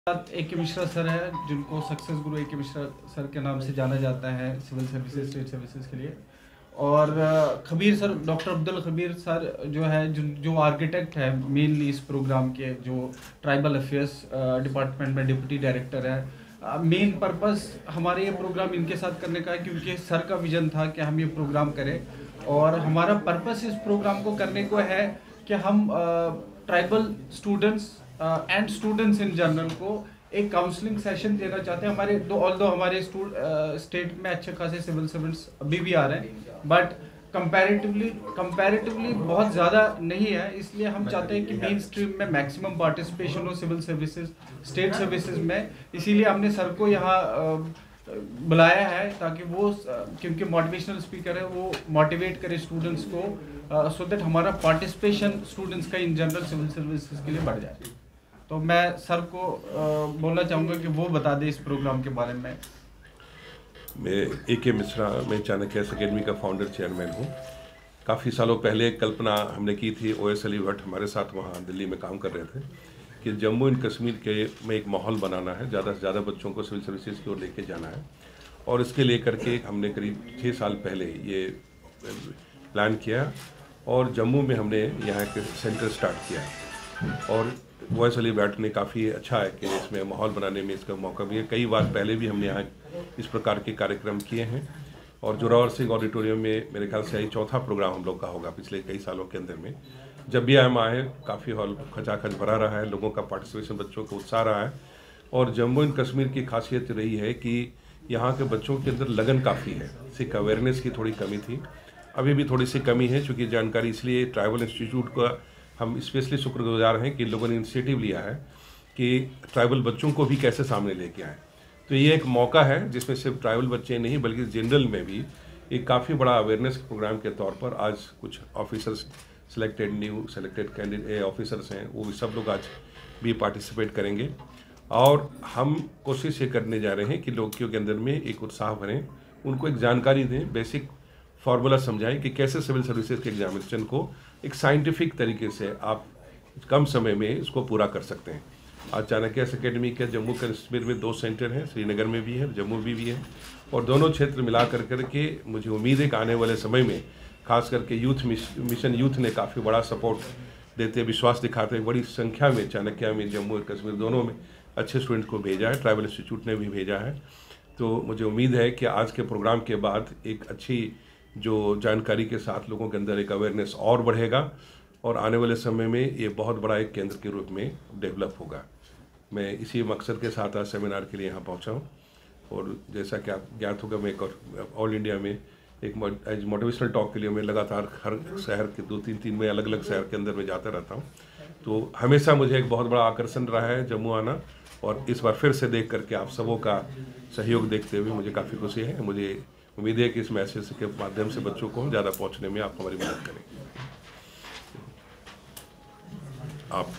ए K Mishra sir है, जिनको success गुरु ए K Mishra sir के नाम से जाना जाता है सिविल सर्विसेज, स्टेट सर्विसेज के लिए। और Khabir sir, doctor Abdul Khabir sir जो है, जो आर्किटेक्ट है मेनली इस प्रोग्राम के, जो ट्राइबल अफेयर्स डिपार्टमेंट में डिप्टी डायरेक्टर है। मेन पर्पस हमारे ये प्रोग्राम इनके साथ करने का है, क्योंकि सर का विजन था कि हम ये प्रोग्राम करें, और हमारा पर्पस इस प्रोग्राम को करने को है कि हम tribal students and students in general को एक काउंसलिंग सेशन देना चाहते हैं। हमारे स्टेट में अच्छे खासे सिविल सर्वेंट्स अभी भी आ रहे हैं, बट कंपैरेटिवली बहुत ज़्यादा नहीं है। इसलिए हम चाहते हैं कि मेन स्ट्रीम में मैक्सिमम पार्टिसिपेशन हो सिविल सर्विसेज, स्टेट सर्विसेज में। इसीलिए हमने सर को यहाँ बुलाया है, ताकि वो, क्योंकि मोटिवेशनल स्पीकर है, वो मोटिवेट करे स्टूडेंट्स को, सो दैट हमारा पार्टिसिपेशन स्टूडेंट्स का इन जनरल सिविल सर्विसेज के लिए बढ़ जाए। तो मैं सर को बोलना चाहूँगा कि वो बता दें इस प्रोग्राम के बारे में। मैं ए के मिश्रा, मैं चाणक्य अकेडमी का फाउंडर चेयरमैन हूँ। काफ़ी सालों पहले कल्पना हमने की थी, OS अली भट्ट हमारे साथ वहाँ दिल्ली में काम कर रहे थे, कि जम्मू एंड कश्मीर के में एक माहौल बनाना है, ज़्यादा से ज़्यादा बच्चों को सिविल सर्विसेज की ओर लेके जाना है। और इसके लेकर के हमने करीब 6 साल पहले ये प्लान किया, और जम्मू में हमने यहाँ के सेंटर स्टार्ट किया। और OS अली भट्ट ने काफ़ी अच्छा है कि इसमें माहौल बनाने में इसका मौका भी है। कई बार पहले भी हमने यहाँ इस प्रकार के कार्यक्रम किए हैं, और जोरावर सिंह ऑडिटोरियम में मेरे ख्याल से यही चौथा प्रोग्राम हम लोग का होगा पिछले कई सालों के अंदर में। जब भी हम आए, काफ़ी हॉल खचाखच भरा रहा है, लोगों का पार्टिसिपेशन, बच्चों को उत्साह रहा है। और जम्मू एंड कश्मीर की खासियत रही है कि यहाँ के बच्चों के अंदर लगन काफ़ी है। सिख अवेयरनेस की थोड़ी कमी थी, अभी भी थोड़ी सी कमी है, चूँकि जानकारी, इसलिए ट्राइबल इंस्टीट्यूट का हम स्पेशली शुक्रगुजार हैं कि लोगों ने इनिशिएटिव लिया है कि ट्राइबल बच्चों को भी कैसे सामने लेके आएँ। तो ये एक मौका है जिसमें सिर्फ ट्राइबल बच्चे नहीं, बल्कि जनरल में भी एक काफ़ी बड़ा अवेयरनेस प्रोग्राम के तौर पर आज कुछ officers new selected candidate officers हैं, वो भी सब लोग आज भी पार्टिसिपेट करेंगे। और हम कोशिश ये करने जा रहे हैं कि लोगों के अंदर में एक उत्साह भरें, उनको एक जानकारी दें, बेसिक फार्मूला समझाएं कि कैसे सिविल सर्विसेज के एग्जामिनेशन को एक साइंटिफिक तरीके से आप कम समय में इसको पूरा कर सकते हैं। आज चाणक्य अकेडमी के जम्मू कश्मीर में 2 सेंटर हैं, श्रीनगर में भी है, जम्मू भी है, और दोनों क्षेत्र मिला करके मुझे उम्मीद है कि आने वाले समय में खास करके यूथ मिशन यूथ ने काफ़ी बड़ा सपोर्ट देते, विश्वास दिखाते, बड़ी संख्या में चाणक्य में, जम्मू और कश्मीर दोनों में अच्छे स्टूडेंट को भेजा है, ट्राइबल इंस्टीट्यूट ने भी भेजा है। तो मुझे उम्मीद है कि आज के प्रोग्राम के बाद एक अच्छी जो जानकारी के साथ लोगों के अंदर एक अवेयरनेस और बढ़ेगा, और आने वाले समय में ये बहुत बड़ा एक केंद्र के रूप में डेवलप होगा। मैं इसी मकसद के साथ आज सेमिनार के लिए यहाँ पहुँचा हूँ। और जैसा कि आप ज्ञात होगा, मैं ऑल इंडिया में एक मोटिवेशनल टॉक के लिए मैं लगातार हर शहर के 2-3 में अलग अलग शहर के अंदर में जाता रहता हूँ। तो हमेशा मुझे एक बहुत बड़ा आकर्षण रहा है जम्मू आना, और इस बार फिर से देख करके आप सबों का सहयोग देखते हुए मुझे काफ़ी खुशी है। मुझे उम्मीद है कि इस मैसेज के माध्यम से बच्चों को ज़्यादा पहुंचने में आप हमारी मदद करेंगे। आप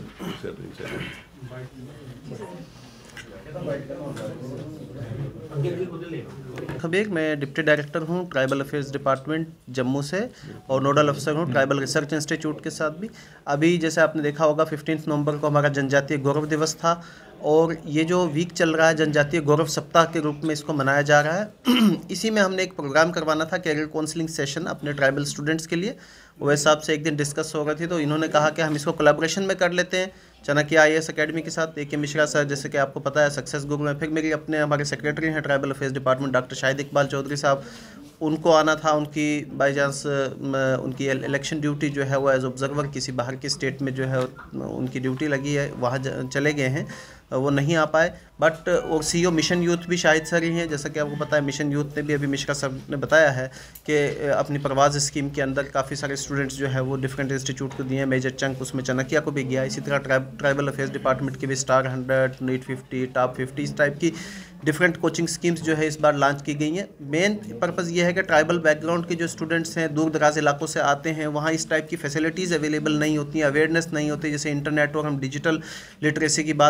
खबीर, मैं डिप्टी डायरेक्टर हूँ ट्राइबल अफेयर्स डिपार्टमेंट जम्मू से, और नोडल अफसर हूँ ट्राइबल रिसर्च इंस्टीट्यूट के साथ भी। अभी जैसे आपने देखा होगा 15 नवंबर को हमारा जनजातीय गौरव दिवस था, और ये जो वीक चल रहा है जनजातीय गौरव सप्ताह के रूप में इसको मनाया जा रहा है। इसी में हमने एक प्रोग्राम करवाना था, कैरियर काउंसलिंग सेशन अपने ट्राइबल स्टूडेंट्स के लिए। वो हिसाब से एक दिन डिस्कस हो रही थी, तो इन्होंने कहा कि हम इसको कोलैबोरेशन में कर लेते हैं चाणक्य IAS अकेडमी के साथ। ए के मिश्रा सर, जैसे कि आपको पता है, सक्सेस गुरु में, फिर मेरी अपने हमारे सेक्रेटरी हैं tribal affairs department doctor Shahid Iqbal Chaudhary साहब, उनको आना था। उनकी बाई चांस उनकी इलेक्शन ड्यूटी जो है वो एज ऑब्जर्वर किसी बाहर के स्टेट में जो है उनकी ड्यूटी लगी है, वहाँ चले गए हैं, वो नहीं आ पाए। बट और CEO मिशन यूथ भी शाहिद सर ही हैं। जैसा कि आपको पता है, मिशन यूथ ने भी अभी मिश्रा सर ने बताया है कि अपनी परवाज़ स्कीम के अंदर काफ़ी सारे स्टूडेंट्स जो है वो डिफरेंट इंस्टीट्यूट को दिए हैं, मेजर चंक उसमें चाणक्य को भी गया। इसी तरह ट्राइबल अफेयर्स डिपार्टमेंट की भी स्टार 100, नीट 50, टॉप 50 इस टाइप की डिफरेंट कोचिंग स्कीम्स जो है इस बार लॉन्च की गई हैं। मेन पर्पज़ ये है कि ट्राइबल बैकग्राउंड के जो स्टूडेंट्स हैं, दूर दराज इलाकों से आते हैं, वहाँ इस टाइप की फैसिलिटीज़ अवेलेबल नहीं होती हैं, अवेयरनेस नहीं होती। जैसे इंटरनेट और हम डिजिटल लिटरेसी की बात करते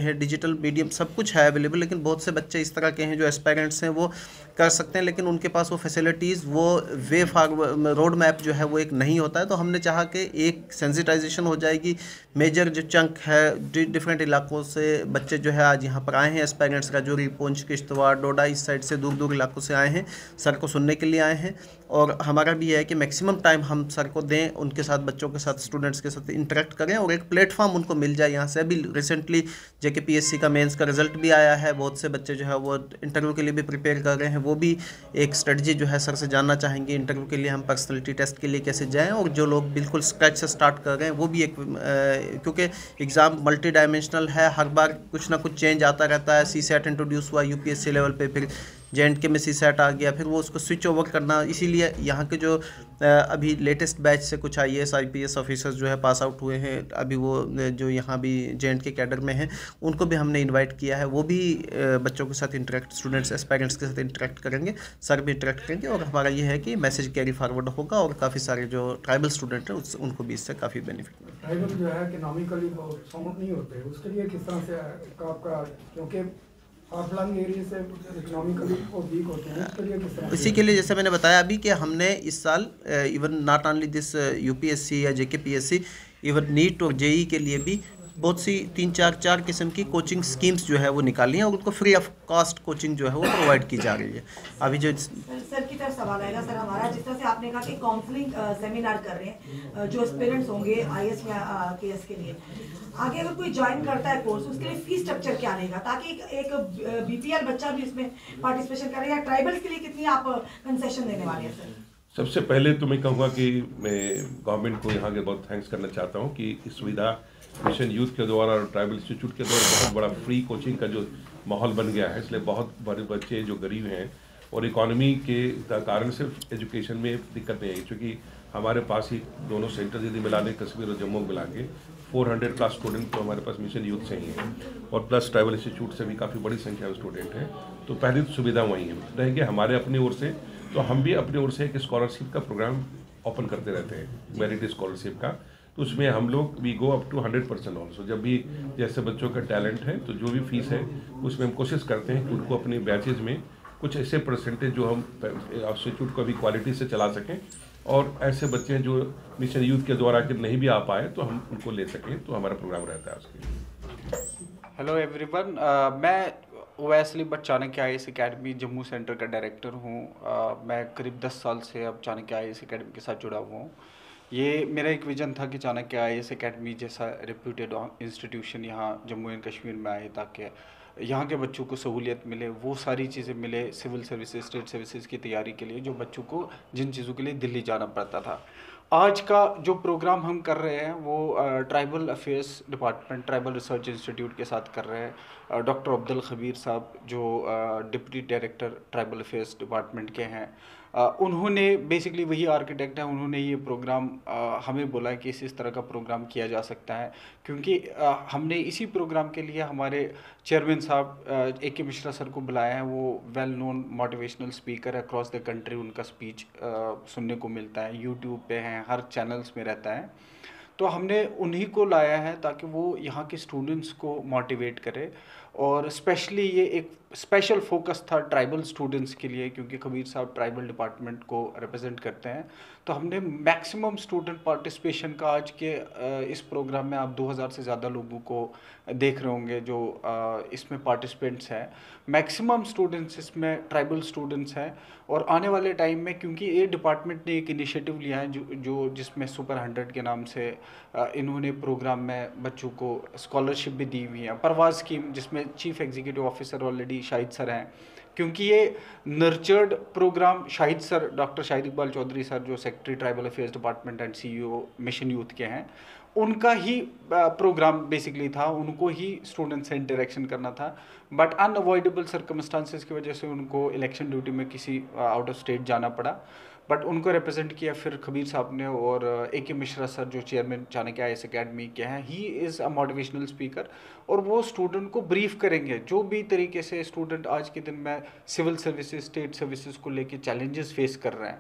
हैं, डिजिटल मीडियम सब कुछ है अवेलेबल, लेकिन बहुत से बच्चे इस तरह के हैं जो एस्पायरेंट्स हैं वो कर सकते हैं, लेकिन उनके पास वो फैसिलिटीज़, वो वे रोड मैप जो है वो एक नहीं होता है। तो हमने चाहा कि एक सेंसिटाइजेशन हो जाएगी, मेजर जो चंक है डिफरेंट इलाकों से बच्चे जो है आज यहाँ पर आए हैं, एस्पायरेंट्स का जो पुंछ, किश्तवाड़, डोडा इस साइड से दूर दूर इलाकों से आए हैं, सर को सुनने के लिए आए हैं। और हमारा भी है कि मैक्सिमम टाइम हम सर को दें, उनके साथ, बच्चों के साथ, स्टूडेंट्स के साथ इंटरेक्ट करें और एक प्लेटफॉर्म उनको मिल जाए यहाँ से। अभी रिसेंटली JKPSC का मेंस का रिजल्ट भी आया है, बहुत से बच्चे जो है वो इंटरव्यू के लिए भी प्रिपेयर कर रहे हैं, वो भी एक स्ट्रेटजी जो है सर से जानना चाहेंगे इंटरव्यू के लिए हम पर्सनैलिटी टेस्ट के लिए कैसे जाएँ। और जो लोग बिल्कुल स्क्रैच से स्टार्ट कर रहे हैं वो भी एक क्योंकि एग्ज़ाम मल्टी डायमेंशनल है, हर बार कुछ ना कुछ चेंज आता रहता है। CSAT इंट्रोड्यूस हुआ UPSC लेवल पे, फिर JNK में CSAT आ गया, फिर वो उसको स्विच ओवर करना। इसीलिए यहाँ के जो अभी लेटेस्ट बैच से कुछ IAS IPS ऑफिसर्स जो है पास आउट हुए हैं, अभी वो जो यहाँ भी JNK कैडर में हैं, उनको भी हमने इनवाइट किया है। वो भी बच्चों के साथ इंटरेक्ट, स्टूडेंट्स एस्पायरेंट्स के साथ इंटरेक्ट करेंगे, सर भी इंटरेक्ट करेंगे। और हमारा ये है कि मैसेज कैरी फॉरवर्ड होगा और काफ़ी सारे जो ट्राइबल स्टूडेंट हैं उनको भी इससे काफ़ी बेनिफिट मिलेगा। ट्राइबल जो है इकोनॉमिकली सपोर्ट नहीं होते, उसके लिए किस तरह से आपका, क्योंकि फार-फ्लंग एरिया से इकोनॉमिकली वो वीक होते हैं, उसके लिए किस तरह? इसी के लिए जैसे मैंने बताया अभी कि हमने इस साल even not only this UPSC या JKPSC, इवन नीट और JEE के लिए भी बहुत सी 3-4 किस्म की कोचिंग स्कीम्स जो है वो निकाली हैं और उनको फ्री ऑफ कॉस्ट कोचिंग जो है वो प्रोवाइड की जा रही है। अभी जो सर की तरफ सवाल आएगा सर हमारा, जिस तरह से आपने कहा कि काउंसलिंग सेमिनार कर रहे हैं जो एस्पिरेंट्स होंगे IAS या KS के लिए, आगे अगर कोई ज्वाइन करता है कोर्स, उसके लिए फीस स्ट्रक्चर क्या रहेगा ताकि एक BPL बच्चा भी इसमें पार्टिसिपेशन करे, या ट्राइबल्स के लिए कितनी आप कंसेशन देने वाले हैं सर? सबसे पहले तो मैं कहूँगा कि मैं गवर्नमेंट को यहाँ के बहुत थैंक्स करना चाहता हूँ कि इस सुविधा मिशन यूथ के द्वारा और ट्राइबल इंस्टीट्यूट के द्वारा बहुत बड़ा फ्री कोचिंग का जो माहौल बन गया है, इसलिए बहुत बड़े बच्चे जो गरीब हैं और इकॉनमी के कारण सिर्फ एजुकेशन में दिक्कत नहीं आई, क्योंकि हमारे पास ही दोनों सेंटर यदि मिला लें, कश्मीर और जम्मू मिला के 400+ स्टूडेंट तो हमारे पास मिशन यूथ से ही हैं और प्लस ट्राइबल इंस्टीट्यूट से भी काफ़ी बड़ी संख्या में स्टूडेंट हैं। तो पहली तो सुविधा वहीं है रहेंगे हमारे अपनी ओर से। तो हम भी अपनी ओर से एक स्कॉलरशिप का प्रोग्राम ओपन करते रहते हैं, मेरिट स्कॉलरशिप का। तो उसमें हम लोग we go up to 100% also. जब भी जैसे बच्चों का टैलेंट है तो जो भी फीस है उसमें हम कोशिश करते हैं कि उनको अपने बैचेज में कुछ ऐसे परसेंटेज जो हम इंस्टीट्यूट को भी क्वालिटी से चला सकें, और ऐसे बच्चे जो मिशन यूथ के द्वारा कि नहीं भी आ पाए तो हम उनको ले सकें, तो हमारा प्रोग्राम रहता है उसके लिए। हेलो एवरीवन, मैं ओवैसली बट Chanakya IAS academy Jammu centre का डायरेक्टर हूँ। मैं करीब 10 साल से अब चाणक्य IAS अकेडमी के साथ जुड़ा हुआ हूँ। ये मेरा एक विजन था कि चाणक्य IAS अकेडमी जैसा रेप्यूटेड इंस्टीट्यूशन यहाँ जम्मू एंड कश्मीर में आए ताकि यहाँ के बच्चों को सहूलियत मिले, वो सारी चीज़ें मिले सिविल सर्विसेज, स्टेट सर्विसेज की तैयारी के लिए, जो बच्चों को जिन चीज़ों के लिए दिल्ली जाना पड़ता था। आज का जो प्रोग्राम हम कर रहे हैं वो tribal affairs department, tribal research institute के साथ कर रहे हैं। डॉक्टर अब्दुल खबीर साहब जो deputy director tribal affairs department के हैं, उन्होंने बेसिकली वही आर्किटेक्ट हैं, उन्होंने ये प्रोग्राम हमें बोला है कि इस तरह का प्रोग्राम किया जा सकता है, क्योंकि हमने इसी प्रोग्राम के लिए हमारे चेयरमैन साहब AK मिश्रा सर को बुलाया है। वो वेल नोन मोटिवेशनल स्पीकर है, अक्रॉस द कंट्री उनका स्पीच सुनने को मिलता है, यूट्यूब पे हैं, हर चैनल्स में रहता है। तो हमने उन्हीं को लाया है ताकि वो यहाँ के स्टूडेंट्स को मोटिवेट करे, और स्पेशली ये एक स्पेशल फोकस था ट्राइबल स्टूडेंट्स के लिए, क्योंकि खबीर साहब ट्राइबल डिपार्टमेंट को रिप्रेजेंट करते हैं। तो हमने मैक्सिमम स्टूडेंट पार्टिसिपेशन का आज के इस प्रोग्राम में आप 2000 से ज़्यादा लोगों को देख रहे होंगे जो इसमें पार्टिसिपेंट्स हैं। मैक्सिमम स्टूडेंट्स इसमें ट्राइबल स्टूडेंट्स हैं, और आने वाले टाइम में क्योंकि ये डिपार्टमेंट ने एक इनिशिएटिव लिया है जो जिसमें सुपर 100 के नाम से इन्होंने प्रोग्राम में बच्चों को स्कॉलरशिप भी दी हुई है, परवाज़ स्कीम, जिसमें chief executive officer already Shahid sir हैं। क्योंकि ये nurtured programme Shahid sir, doctor Shahid Iqbal Chaudhary sir जो secretary tribal affairs department and CEO mission youth के हैं, उनका ही प्रोग्राम बेसिकली था, उनको ही स्टूडेंट से इंटरेक्शन करना था। बट अनअवॉइडेबल सर्कमस्टांसेस की वजह से उनको इलेक्शन ड्यूटी में किसी आउट ऑफ स्टेट जाना पड़ा, बट उनको रिप्रेजेंट किया फिर खबीर साहब ने, और AK मिश्रा सर जो चेयरमैन चाणक्य IAS अकेडमी के हैं, ही इज़ अ मोटिवेशनल स्पीकर, और वो स्टूडेंट को ब्रीफ करेंगे जो भी तरीके से स्टूडेंट आज के दिन में सिविल सर्विसेज, स्टेट सर्विसेज को लेके चैलेंजेस फेस कर रहे हैं,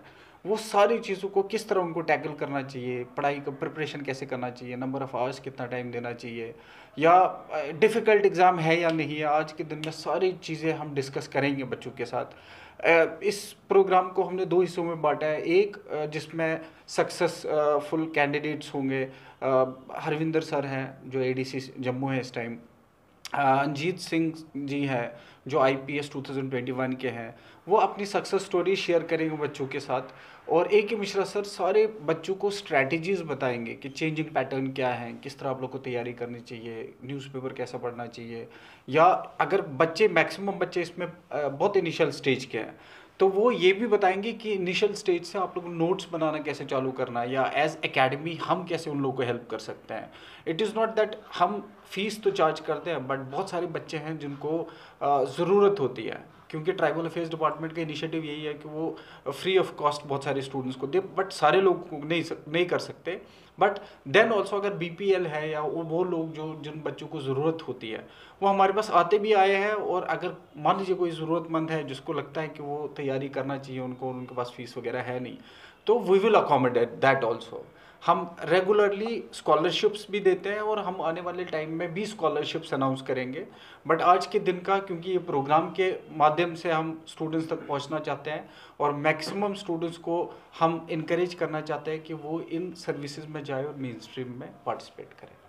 वो सारी चीज़ों को किस तरह उनको टैकल करना चाहिए, पढ़ाई का प्रिपरेशन कैसे करना चाहिए, नंबर ऑफ़ आवर्स कितना टाइम देना चाहिए, या डिफ़िकल्ट एग्ज़ाम है या नहीं है, आज के दिन में सारी चीज़ें हम डिस्कस करेंगे बच्चों के साथ। इस प्रोग्राम को हमने 2 हिस्सों में बांटा है। एक जिसमें सक्सेसफुल कैंडिडेट्स होंगे, हरविंदर सर हैं जो एडीसी जम्मू है इस टाइम, अंजीत सिंह जी हैं जो आईपीएस 2021 के हैं, वो अपनी सक्सेस स्टोरी शेयर करेंगे बच्चों के साथ। और ए के मिश्रा सर सारे बच्चों को स्ट्रैटेजीज बताएंगे कि चेंजिंग पैटर्न क्या है, किस तरह आप लोग को तैयारी करनी चाहिए, न्यूज़पेपर कैसा पढ़ना चाहिए, या अगर बच्चे मैक्सिमम बच्चे इसमें बहुत इनिशियल स्टेज के हैं तो वो ये भी बताएंगे कि इनिशियल स्टेज से आप लोग को नोट्स बनाना कैसे चालू करना है, या एज एकेडमी हम कैसे उन लोगों को हेल्प कर सकते हैं। इट इज़ नॉट दैट हम फीस तो चार्ज करते हैं, बट बहुत सारे बच्चे हैं जिनको ज़रूरत होती है, क्योंकि ट्राइबल अफेयर्स डिपार्टमेंट का इनिशिएटिव यही है कि वो फ्री ऑफ कॉस्ट बहुत सारे स्टूडेंट्स को दे, बट सारे लोग को नहीं कर सकते। बट देन ऑल्सो अगर बीपीएल है या वो लोग जो जिन बच्चों को ज़रूरत होती है वो हमारे पास आते भी आए हैं, और अगर मान लीजिए कोई ज़रूरतमंद है जिसको लगता है कि वो तैयारी करना चाहिए उनको, उनके पास फीस वगैरह है नहीं, तो we will accommodate that also. हम रेगुलरली स्कॉलरशिप्स भी देते हैं और हम आने वाले टाइम में भी स्कॉलरशिप्स अनाउंस करेंगे। बट आज के दिन का, क्योंकि ये प्रोग्राम के माध्यम से हम स्टूडेंट्स तक पहुंचना चाहते हैं और मैक्सिमम स्टूडेंट्स को हम इनकरेज करना चाहते हैं कि वो इन सर्विसेज में जाए और मेन स्ट्रीम में पार्टिसिपेट करें।